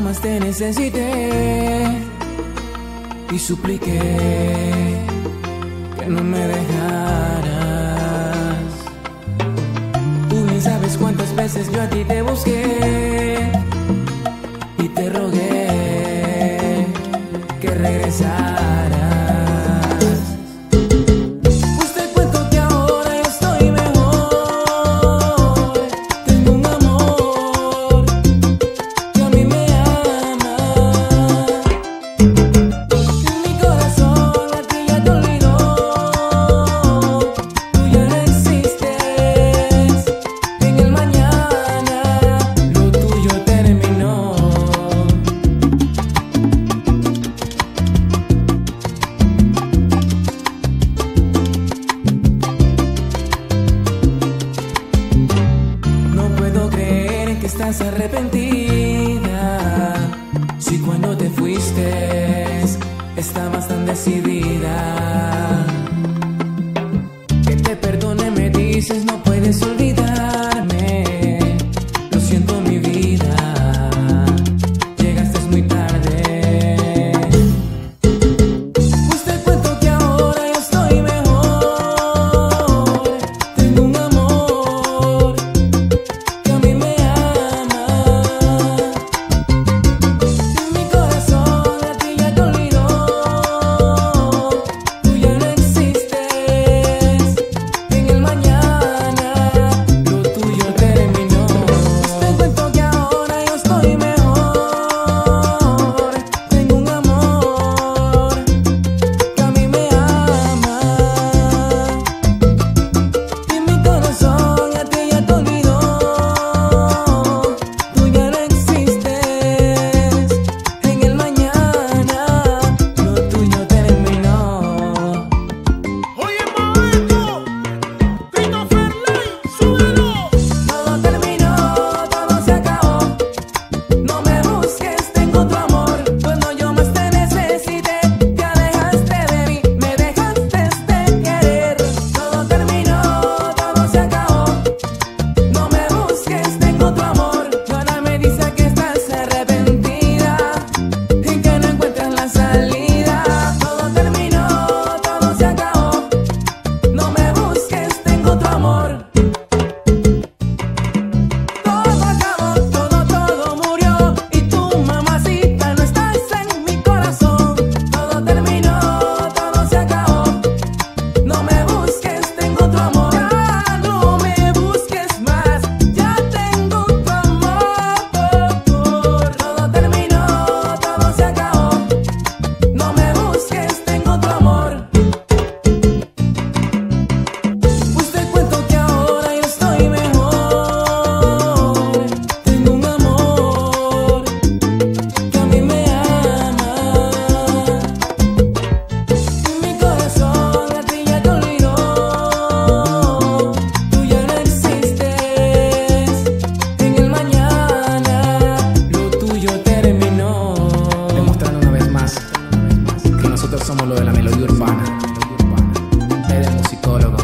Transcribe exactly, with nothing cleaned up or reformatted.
más te necesité y supliqué que no me dejaras. Tú bien sabes cuántas veces yo a ti te busqué y te rogué que regresaras. Pues te cuento que ahora yo estoy mejor. Tengo un amor que a mí me ama. Mi corazón a ti ya te olvidó. Tú ya no existes en el mañana. Lo tuyo terminó. No puedo creer que estás arrepentida. Si cuando te fuiste estabas tan decidida. Que te perdone me dices, no puedes olvidarme. Lo siento mi vida, llegaste muy tarde. Pues te cuento que ahora yo estoy mejor. Tengo un amor que a mí me ama. Mi corazón a ti ya te olvidó. Tú ya no existes en el mañana. Lo tuyo terminó. Pues te cuento que ahora yo estoy mejor. Tengo un amor que a mí me ama. Y mi corazón a ti ya te olvidó. Tú ya no existes en el mañana. Lo tuyo terminó. Oye, momento, Tito Ferley, súbelo. Todo terminó, todo se acabó. No me busques, tengo otro amor. Cuando yo más te necesité, te alejaste de mí, me dejaste de querer. Todo terminó, todo se acabó. No me busques, tengo otro amor. Y ahora me dice que estás arrepentida y que no encuentras la salida. Todo terminó, todo se acabó. No me busques, tengo otro amor. Todo acabó, todo, todo murió. Y tú, mamacita, no estás en mi corazón. Todo terminó, todo se acabó. No me busques, tengo otro amor. Ya no me busques más, ya tengo otro amor. Todo terminó, todo se acabó. No me busques, tengo otro amor. Pues te cuento que ahora yo estoy mejor. Tengo un amor que a mí me ama. Mi corazón a ti ya te olvidó. Tú ya no existes en el mañana. Lo tuyo terminó. Demostrando una vez más que nosotros somos lo de la melodía urbana. Eres musicólogo.